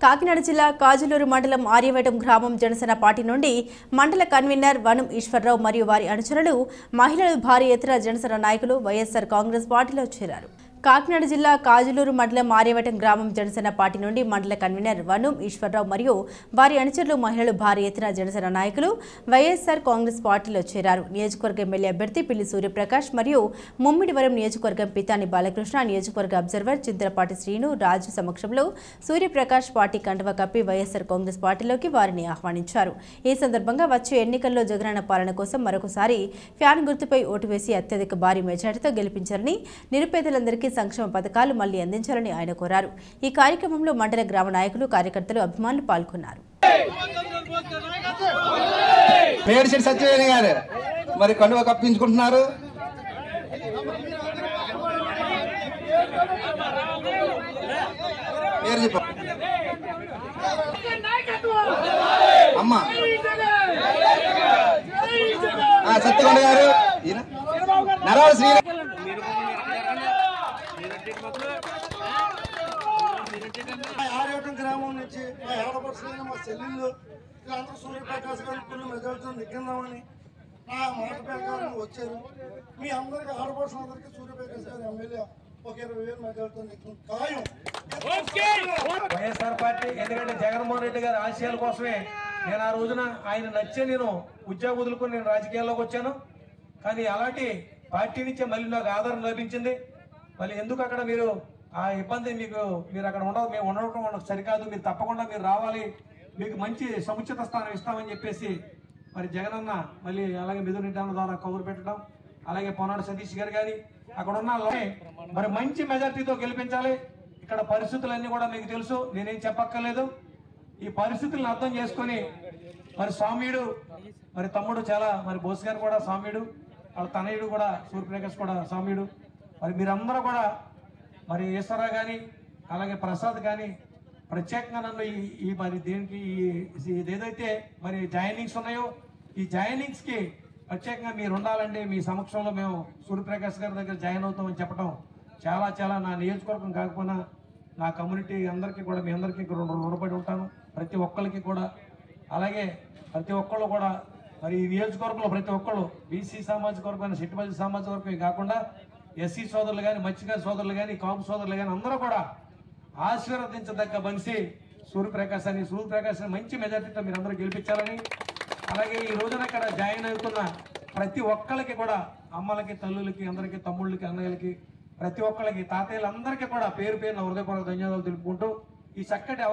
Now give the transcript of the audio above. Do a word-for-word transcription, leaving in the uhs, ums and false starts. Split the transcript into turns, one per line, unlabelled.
కాకినాడ జిల్లా కాజులూరు మండలం ఆర్యవటం గ్రామం జనసేన పార్టీ నుండి మండల కన్వీనర్ వనం ఈశ్వరరావు మరియు వారి అనుచరులు మహిళలు భారీ ఎత్తున జనసేన నాయకులు వైఎస్ఆర్ కాంగ్రెస్ పార్టీలో చేరారు. కాకినాడ జిల్లా కాజులూరు మండలం ఆర్యవటం గ్రామం జనసేన పార్టీ నుండి మండల కన్వీనర్ వనం ఈశ్వరరావు మరియు వారి అనుచరులు మహిళలు భారీ ఎత్తున జనసేన నాయకులు వైఎస్ఆర్ కాంగ్రెస్ పార్టీలో చేరారు. నియోజకవర్గ ఎమ్మెల్యే అభ్యర్థి పిల్లి సూర్యప్రకాష్ మరియు ముమ్మిడివరం నియోజకవర్గం పితాని బాలకృష్ణ, నియోజకవర్గ అబ్జర్వర్ చింతలపాటి శ్రీను రాజు సమక్షంలో సూర్యప్రకాష్ పార్టీ కండువా కప్పి వైఎస్ఆర్ కాంగ్రెస్ పార్టీలోకి వారిని ఆహ్వానించారు. ఈ సందర్భంగా వచ్చే ఎన్నికల్లో జగనన్న పాలన కోసం మరొకసారి ఫ్యాన్ గుర్తుపై ఓటు వేసి అత్యధిక భారీ మెజార్టీతో గెలిపించారని, నిరుపేదలందరికీ సంక్షేమ పథకాలు మళ్లీ అందించాలని ఆయన కోరారు. ఈ కార్యక్రమంలో మండల గ్రామ నాయకులు, కార్యకర్తలు, అభిమానులు పాల్గొన్నారు.
మరి కండువా కప్పించుకుంటున్నారు. పేరు చెప్పు అమ్మా. సత్యకొండ గారు, నరవాడ శ్రీ
ఆర్యవటం గ్రామం నుంచి మా ఏడపడుతున్న మా చెల్లెళ్ళు వీళ్ళందరూ సూర్యప్రకాశ్ గారు కొన్ని మెజార్టీతో నెగ్గిందామని నా మాట ప్రకారం వచ్చారు. మీ అందరికి ఆడపడుతున్న అందరికీ సూర్యప్రకాశ్ గారు ఎమ్మెల్యే ఒక ఇరవై వేలు మెజార్టీతో నెగ్గింది ఖాయం.
వైఎస్ఆర్ పార్టీ ఎందుకంటే జగన్మోహన్ రెడ్డి గారి ఆశయాల కోసమే నేను ఆ రోజున ఆయన నచ్చే నేను ఉద్యోగం వదులుకొని నేను రాజకీయాల్లోకి వచ్చాను. కానీ అలాంటి పార్టీ నుంచే మళ్ళీ నాకు ఆదరణ లభించింది. మళ్ళీ ఎందుకు అక్కడ మీరు ఆ ఇబ్బంది మీకు మీరు అక్కడ ఉండదు, మేము ఉండటం మనకు సరికాదు, మీరు తప్పకుండా మీరు రావాలి, మీకు మంచి సముచిత స్థానం ఇస్తామని చెప్పేసి మరి జగనన్న మళ్ళీ అలాగే మిథున్ రెడ్డి ద్వారా కబురు పెట్టడం, అలాగే పొన్నాడు సతీష్ గారు కానీ అక్కడ ఉన్న మరి మంచి మెజార్టీతో గెలిపించాలి. ఇక్కడ పరిస్థితులన్నీ కూడా మీకు తెలుసు, నేనేం చెప్పక్కర్లేదు. ఈ పరిస్థితులను అర్థం చేసుకొని మరి స్వామియుడు మరి తమ్ముడు చాలా మరి బోస్ గారు కూడా స్వామియుడు, వాళ్ళ తనయుడు కూడా సూర్యప్రకాష్ కూడా స్వామియుడు, మరి మీరందరూ కూడా మరి ఈశ్వరరావు కానీ అలాగే ప్రసాద్ కానీ ప్రత్యేకంగా నన్ను ఈ ఈ మరి దీనికి ఏదైతే మరి జాయినింగ్స్ ఉన్నాయో ఈ జాయినింగ్స్కి ప్రత్యేకంగా మీరు ఉండాలండి, మీ సమక్షంలో మేము సూర్యప్రకాష్ గారి దగ్గర జాయిన్ అవుతామని చెప్పడం చాలా చాలా నా నియోజకవర్గం కాకపోయినా నా కమ్యూనిటీ అందరికీ కూడా మీ అందరికీ రుణపడి ఉంటాను. ప్రతి ఒక్కరికి కూడా అలాగే ప్రతి ఒక్కళ్ళు కూడా మరి ఈ నియోజకవర్గంలో ప్రతి ఒక్కళ్ళు బీసీ సామాజిక వర్గం, సిట్టుబల్లి సామాజిక వర్గం కాకుండా ఎస్సీ సోదరులు కానీ, మత్స్యకార సోదరులు కానీ, కాపు సోదరులు కానీ అందరూ కూడా ఆశీర్వదించదగ్గ మనిషి సూర్యప్రకాశ్ అని సూర్యప్రకాశ్ మంచి మెజార్టీతో మీరు అందరూ గెలిపించాలని, అలాగే ఈ రోజున ఇక్కడ జాయిన్ అవుతున్న ప్రతి ఒక్కరికి కూడా అమ్మలకి, తల్లులకి, అందరికీ, తమ్ముళ్ళకి, అన్నయ్యలకి, ప్రతి ఒక్కరికి, తాతయ్యలందరికీ కూడా పేరు పేరున హృదయపూర్వక ధన్యవాదాలు తెలుపుకుంటూ ఈ చక్కటి